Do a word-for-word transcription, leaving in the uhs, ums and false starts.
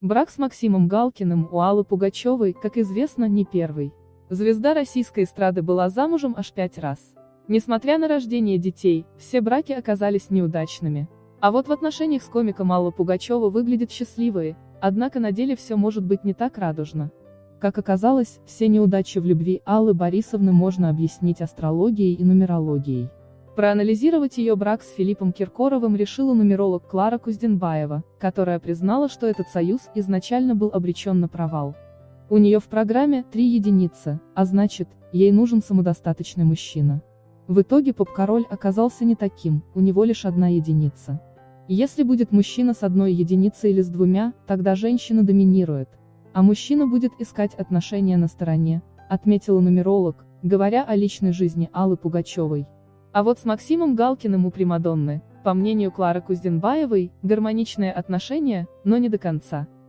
Брак с Максимом Галкиным у Аллы Пугачевой, как известно, не первый. Звезда российской эстрады была замужем аж пять раз. Несмотря на рождение детей, все браки оказались неудачными. А вот в отношениях с комиком Алла Пугачева выглядит счастливой, однако на деле все может быть не так радужно. Как оказалось, все неудачи в любви Аллы Борисовны можно объяснить астрологией и нумерологией. Проанализировать ее брак с Филиппом Киркоровым решила нумеролог Клара Кузденбаева, которая признала, что этот союз изначально был обречен на провал. У нее в программе три единицы, а значит, ей нужен самодостаточный мужчина. В итоге поп-король оказался не таким, у него лишь одна единица. Если будет мужчина с одной единицей или с двумя, тогда женщина доминирует, а мужчина будет искать отношения на стороне, отметила нумеролог, говоря о личной жизни Аллы Пугачевой. А вот с Максимом Галкиным у примадонны, по мнению Клары Кузденбаевой, гармоничные отношения, но не до конца.